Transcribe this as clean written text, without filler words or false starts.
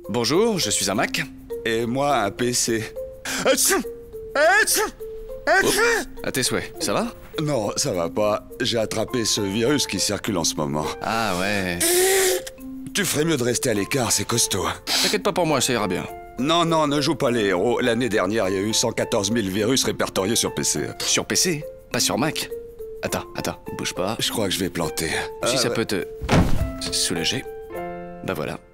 Bonjour, je suis un Mac. Et moi, un PC. Oups, à tes souhaits, ça va? Non, ça va pas. J'ai attrapé ce virus qui circule en ce moment. Ah ouais. Tu ferais mieux de rester à l'écart, c'est costaud. T'inquiète pas pour moi, ça ira bien. Non, non, ne joue pas les héros. L'année dernière, il y a eu 114 000 virus répertoriés sur PC. Sur PC, pas sur Mac. Attends, bouge pas. Je crois que je vais planter. Si ça peut te soulager. Bah voilà.